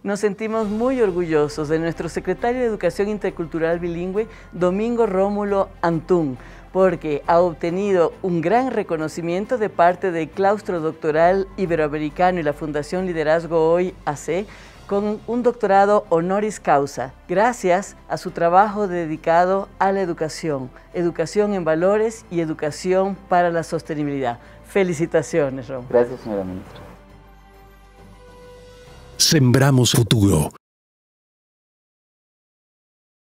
Nos sentimos muy orgullosos de nuestro secretario de Educación Intercultural Bilingüe, Domingo Rómulo Antún, porque ha obtenido un gran reconocimiento de parte del Claustro Doctoral Iberoamericano y la Fundación Liderazgo Hoy AC, con un doctorado honoris causa, gracias a su trabajo dedicado a la educación en valores y educación para la sostenibilidad. Felicitaciones, Rom. Gracias, señora ministra. Sembramos futuro.